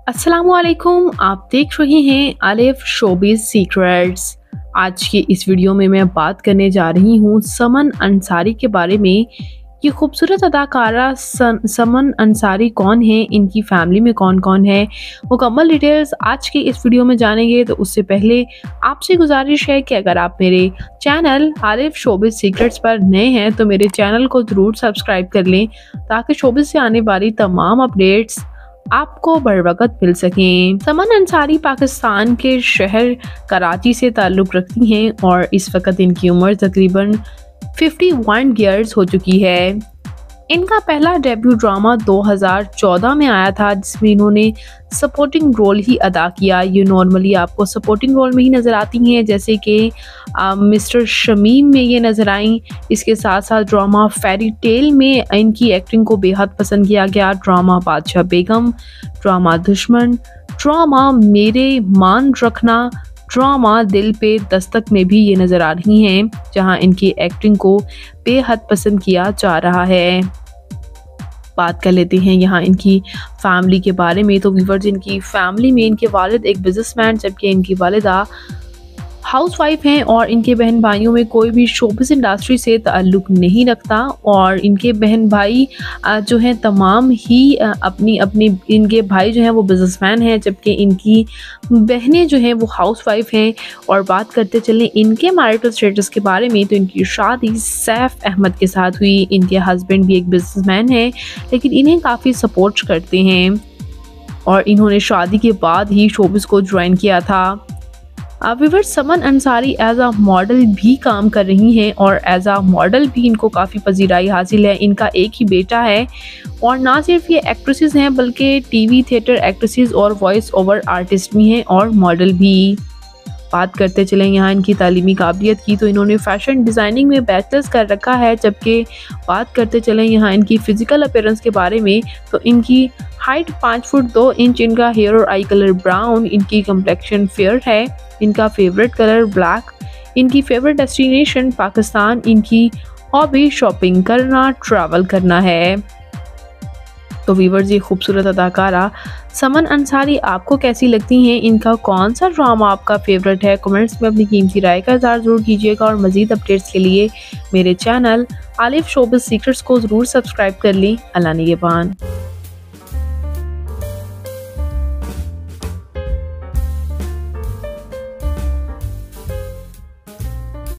अस्सलामुअलैकुम, आप देख रहे हैं अलिफ शोबिज़ सीक्रेट्स। आज की इस वीडियो में मैं बात करने जा रही हूँ समन अंसारी के बारे में। ये खूबसूरत अदाकारा समन अंसारी कौन है, इनकी फैमिली में कौन कौन है, मुकम्मल डिटेल्स आज की इस वीडियो में जानेंगे। तो उससे पहले आपसे गुजारिश है कि अगर आप मेरे चैनल अलिफ शोबिज़ सीक्रेट्स पर नए हैं तो मेरे चैनल को ज़रूर सब्सक्राइब कर लें ताकि शोबिज़ से आने वाली तमाम अपडेट्स आपको बर वक्त मिल सकें। समन अंसारी पाकिस्तान के शहर कराची से ताल्लुक़ रखती हैं और इस वक्त इनकी उम्र तकरीबन 51 ईयर्स हो चुकी है। इनका पहला डेब्यू ड्रामा 2014 में आया था जिसमें इन्होंने सपोर्टिंग रोल ही अदा किया। ये नॉर्मली आपको सपोर्टिंग रोल में ही नज़र आती हैं, जैसे कि मिस्टर शमीम में ये नज़र आई। इसके साथ साथ ड्रामा फेरी टेल में इनकी एक्टिंग को बेहद पसंद किया गया। ड्रामा बादशाह बेगम, ड्रामा दुश्मन, ड्रामा मेरे मान रखना, ड्रामा दिल पे दस्तक में भी ये नज़र आ रही हैं, जहां इनकी एक्टिंग को बेहद पसंद किया जा रहा है। बात कर लेते हैं यहाँ इनकी फैमिली के बारे में। तो व्यूअर्स, इनकी फैमिली में इनके वालिद एक बिजनेसमैन जबकि इनकी वालिदा हाउसवाइफ हैं और इनके बहन भाइयों में कोई भी शोबिज़ इंडस्ट्री से ताल्लुक़ नहीं रखता। और इनके बहन भाई जो हैं तमाम ही अपनी इनके भाई जो हैं वो बिजनेसमैन हैं जबकि इनकी बहनें जो हैं वो हाउसवाइफ हैं। और बात करते चलें इनके मैरिटल स्टेटस के बारे में, तो इनकी शादी सैफ अहमद के साथ हुई। इनके हस्बैंड भी एक बिजनेसमैन हैं लेकिन इन्हें काफ़ी सपोर्ट करते हैं और इन्होंने शादी के बाद ही शोबिज़ को ज्वाइन किया था। Viewers, Saman Ansari as a model भी काम कर रही हैं और एज आ मॉडल भी इनको काफ़ी पजीराई हासिल है। इनका एक ही बेटा है और ना सिर्फ ये एक्ट्रेसेस हैं बल्कि टीवी थिएटर एक्ट्रेसेस और वॉइस ओवर आर्टिस्ट भी हैं और मॉडल भी। बात करते चलें यहाँ इनकी तालीमी काबिलियत की, तो इन्होंने फैशन डिज़ाइनिंग में बैचलर्स कर रखा है। जबकि बात करते चलें यहाँ इनकी फ़िज़िकल अपीयरेंस के बारे में, तो इनकी हाइट 5 फुट 2 इंच, इनका हेयर और आई कलर ब्राउन, इनकी कम्प्लेक्शन फेयर है, इनका फेवरेट कलर ब्लैक, इनकी फेवरेट डेस्टिनेशन पाकिस्तान, इनकी हॉबी शॉपिंग करना, ट्रैवल करना है। तो व्यूअर्स, ये खूबसूरत अदाकारा समन अंसारी आपको कैसी लगती हैं? इनका कौन सा ड्रामा आपका फेवरेट है? कमेंट्स में अपनी कीमती राय का इज़हार ज़रूर कीजिएगा और मज़ीद अपडेट्स के लिए मेरे चैनल अलिफ शोबिज़ सीक्रेट्स को ज़रूर सब्सक्राइब कर लें। अल्लाह निगहबान।